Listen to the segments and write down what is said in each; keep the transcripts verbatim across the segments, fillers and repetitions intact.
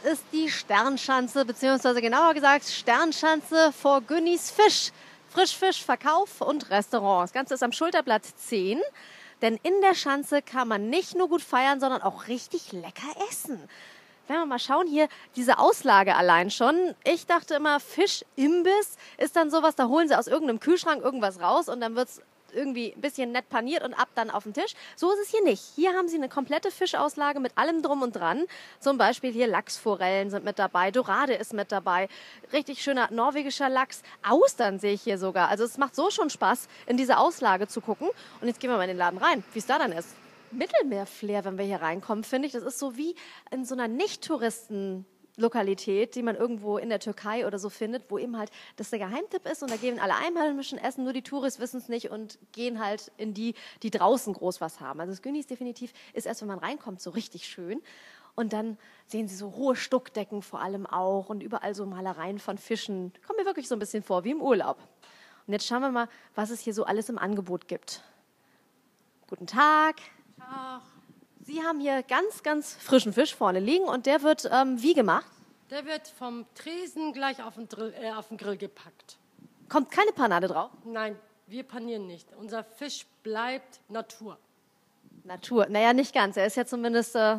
ist die Sternschanze, beziehungsweise genauer gesagt Sternschanze vor Günnis Fisch. Frischfischverkauf und Restaurant. Das Ganze ist am Schulterblatt zehn. Denn in der Schanze kann man nicht nur gut feiern, sondern auch richtig lecker essen. Wenn wir mal schauen, hier diese Auslage allein schon. Ich dachte immer, Fischimbiss ist dann sowas, da holen sie aus irgendeinem Kühlschrank irgendwas raus und dann wird es irgendwie ein bisschen nett paniert und ab dann auf den Tisch. So ist es hier nicht. Hier haben sie eine komplette Fischauslage mit allem drum und dran. Zum Beispiel hier Lachsforellen sind mit dabei, Dorade ist mit dabei, richtig schöner norwegischer Lachs, Austern sehe ich hier sogar. Also es macht so schon Spaß, in diese Auslage zu gucken. Und jetzt gehen wir mal in den Laden rein, wie es da dann ist. Mittelmeer-Flair, wenn wir hier reinkommen, finde ich. Das ist so wie in so einer Nicht-Touristen-Lokalität, die man irgendwo in der Türkei oder so findet, wo eben halt das der Geheimtipp ist und da gehen alle Einheimischen essen, nur die Touris wissen es nicht und gehen halt in die, die draußen groß was haben. Also das Günnis definitiv ist erst, wenn man reinkommt, so richtig schön. Und dann sehen Sie so hohe Stuckdecken vor allem auch und überall so Malereien von Fischen. Kommt mir wirklich so ein bisschen vor wie im Urlaub. Und jetzt schauen wir mal, was es hier so alles im Angebot gibt. Guten Tag. Ach, Sie haben hier ganz, ganz frischen Fisch vorne liegen und der wird ähm, wie gemacht? der wird vom Tresen gleich auf den, Drill, äh, auf den Grill gepackt. Kommt keine Panade drauf? Nein, wir panieren nicht. Unser Fisch bleibt Natur. Natur. Naja, nicht ganz. Er ist ja zumindest... Äh, Nur,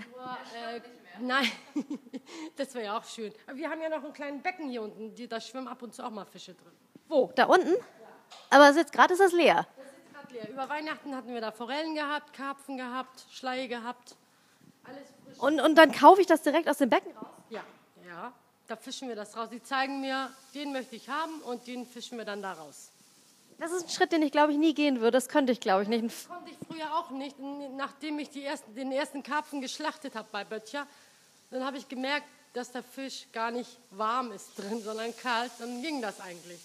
äh, nein, das wäre ja auch schön. Aber wir haben ja noch einen kleinen Becken hier unten, die, da schwimmen ab und zu auch mal Fische drin. wo? Da unten? Aber jetzt gerade ist das leer. Das ist gerade leer. Über Weihnachten hatten wir da Forellen gehabt, Karpfen gehabt, Schleie gehabt. Alles frisch. Und, und dann kaufe ich das direkt aus dem Becken raus? Ja, ja, da fischen wir das raus. Sie zeigen mir, den möchte ich haben und den fischen wir dann da raus. Das ist ein Schritt, den ich, glaube ich, nie gehen würde. Das könnte ich, glaube ich, nicht. Das konnte ich früher auch nicht. Nachdem ich die ersten, den ersten Karpfen geschlachtet habe bei Böttcher, dann habe ich gemerkt, dass der Fisch gar nicht warm ist drin, sondern kalt. Dann ging das eigentlich.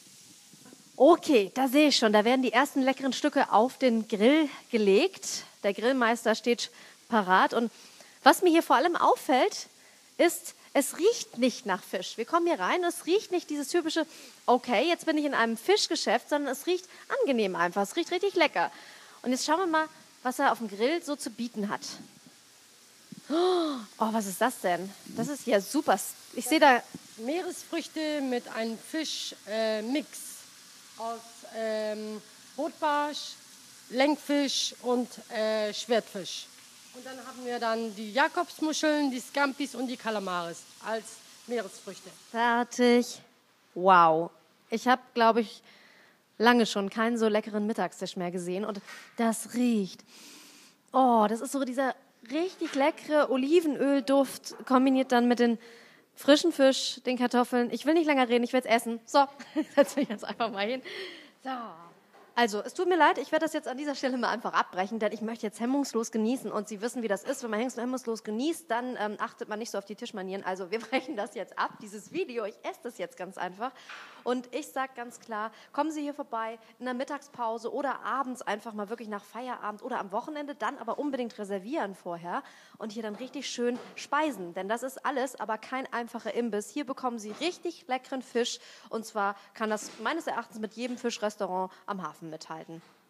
Okay, da sehe ich schon. Da werden die ersten leckeren Stücke auf den Grill gelegt. Der Grillmeister steht parat. Und was mir hier vor allem auffällt, ist, es riecht nicht nach Fisch. Wir kommen hier rein und es riecht nicht dieses typische, okay, jetzt bin ich in einem Fischgeschäft, sondern es riecht angenehm einfach. Es riecht richtig lecker. Und jetzt schauen wir mal, was er auf dem Grill so zu bieten hat. Oh, was ist das denn? Das ist ja super. Ich sehe da... Meeresfrüchte mit einem Fischmix äh, Mix aus ähm, Rotbarsch, Lenkfisch und äh, Schwertfisch. Und dann haben wir dann die Jakobsmuscheln, die Scampis und die Kalamares als Meeresfrüchte. Fertig. Wow. Ich habe, glaube ich, lange schon keinen so leckeren Mittagstisch mehr gesehen. Und das riecht. Oh, das ist so dieser richtig leckere Olivenölduft, kombiniert dann mit den frischen Fisch, den Kartoffeln. Ich will nicht länger reden, ich will jetzt essen. So, setz mich jetzt einfach mal hin. So. Also, es tut mir leid, ich werde das jetzt an dieser Stelle mal einfach abbrechen, denn ich möchte jetzt hemmungslos genießen und Sie wissen, wie das ist. Wenn man hemmungslos genießt, dann ähm, achtet man nicht so auf die Tischmanieren. Also, wir brechen das jetzt ab, dieses Video. Ich esse das jetzt ganz einfach. Und ich sage ganz klar, kommen Sie hier vorbei in der Mittagspause oder abends einfach mal wirklich nach Feierabend oder am Wochenende, dann aber unbedingt reservieren vorher und hier dann richtig schön speisen. Denn das ist alles, aber kein einfacher Imbiss. Hier bekommen Sie richtig leckeren Fisch und zwar kann das meines Erachtens mit jedem Fischrestaurant am Hafen mithalten.